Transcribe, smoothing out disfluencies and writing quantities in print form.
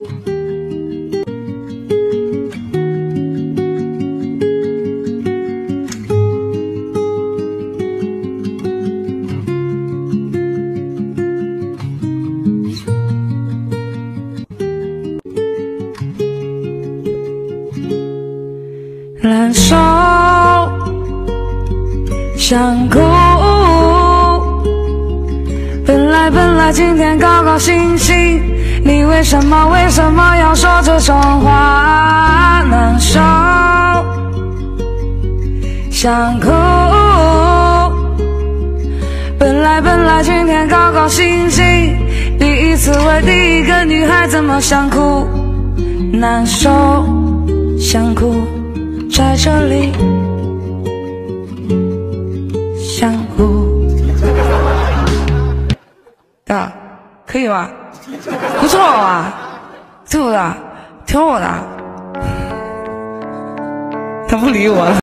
烂熟想哭，本来今天高高兴兴，你为什么要说这种话？难受想哭，本来今天高高兴兴，第一次为第一个女孩怎么想哭？难受想哭，在这里想哭。啊，可以吗？不错吧？对不对？挺好的。他不理我了。